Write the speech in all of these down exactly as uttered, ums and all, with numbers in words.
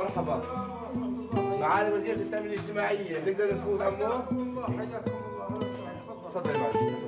مرحبا. معالي وزيرة التنمية الاجتماعية، نقدر نفوت عمو؟ حياكم الله. تفضل يا معالي.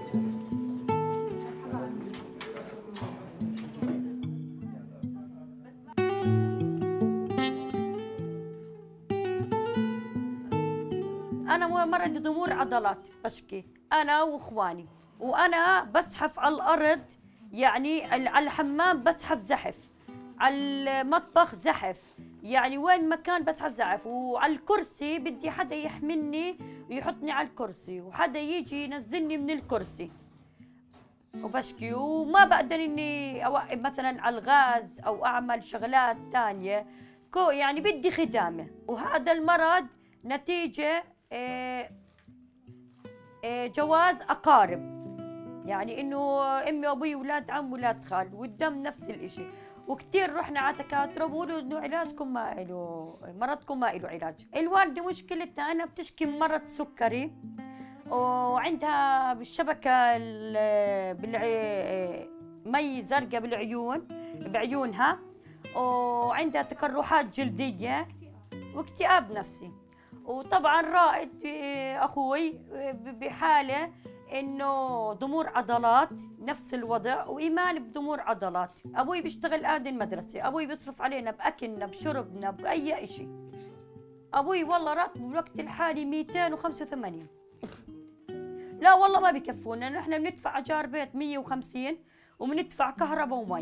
أنا مرض ضمور عضلات بشكي أنا وإخواني، وأنا بزحف على الأرض، يعني على الحمام بزحف زحف، على المطبخ زحف، يعني وين مكان بزحف زحف، وعلى الكرسي بدي حدا يحملني ويحطني على الكرسي، وحدا يجي ينزلني من الكرسي وبشكي، وما بقدر إني أوقف مثلا على الغاز أو أعمل شغلات تانية، يعني بدي خدامة. وهذا المرض نتيجة إيه إيه جواز أقارب، يعني إنه أمي وأبوي ولاد عم ولاد خال، والدم نفس الإشي، وكتير رحنا على دكاترة بقولوا إنه علاجكم ما إله، مرضكم ما إله علاج. الوالدة مشكلتها أنا بتشكي من مرض سكري، وعندها بالشبكة بالع... مي زرقاء بالعيون بعيونها، وعندها تقرحات جلدية واكتئاب نفسي. وطبعا رائد اخوي بحاله انه ضمور عضلات نفس الوضع، وايمان بضمور عضلات. ابوي بيشتغل قاعد المدرسه، ابوي بيصرف علينا باكلنا بشربنا باي شيء. ابوي والله راتبه بالوقت الحالي مئتين وخمسة وثمانين. لا والله ما بكفونا، نحن بندفع ايجار بيت مئة وخمسين وبندفع كهرباء ومي.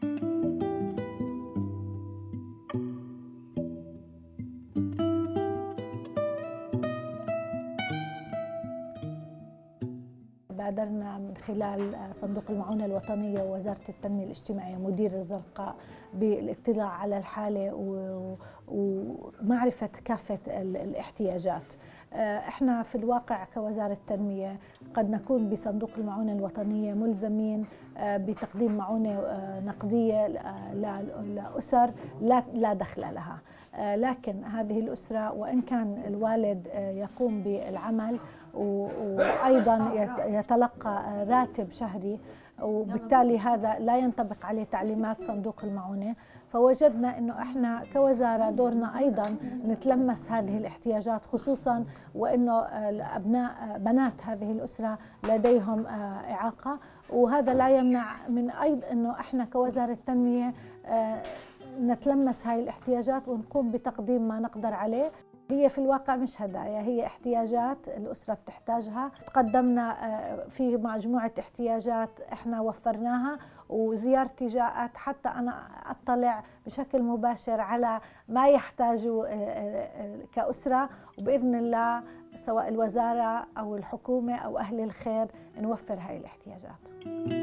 بادرنا من خلال صندوق المعونة الوطنية ووزارة التنمية الاجتماعية مدير الزرقاء بالاطلاع على الحالة ومعرفة كافة الاحتياجات. احنا في الواقع كوزارة التنمية قد نكون بصندوق المعونة الوطنية ملزمين بتقديم معونة نقدية لأسر لا دخل لها، لكن هذه الأسرة وإن كان الوالد يقوم بالعمل وأيضا يتلقى راتب شهري، وبالتالي هذا لا ينطبق عليه تعليمات صندوق المعونة، فوجدنا أنه إحنا كوزارة دورنا أيضا نتلمس هذه الاحتياجات، خصوصا وأنه أبناء بنات هذه الأسرة لديهم إعاقة، وهذا لا يمنع من أيضا أنه إحنا كوزارة التنمية نتلمس هاي الاحتياجات ونقوم بتقديم ما نقدر عليه. هي في الواقع مش هدايا، هي احتياجات الأسرة بتحتاجها. تقدمنا في مجموعة احتياجات احنا وفرناها، وزيارتي جاءت حتى أنا أطلع بشكل مباشر على ما يحتاجه كأسرة، وبإذن الله سواء الوزارة أو الحكومة أو أهل الخير نوفر هاي الاحتياجات.